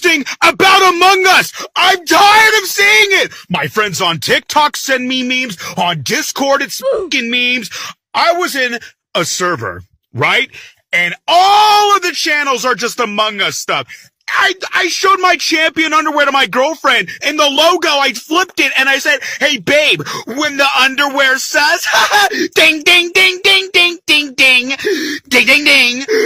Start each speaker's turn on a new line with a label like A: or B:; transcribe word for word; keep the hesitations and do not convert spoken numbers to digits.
A: posting about Among Us. I'm tired of seeing it. My friends on TikTok send me memes. On Discord, it's fucking memes. I was in a server, right? And all of the channels are just Among Us stuff. I, I showed my champion underwear to my girlfriend, and the logo, I flipped it, and I said, hey, babe, when the underwear says, ding, ding, ding, ding, ding, ding, ding, ding, ding, ding,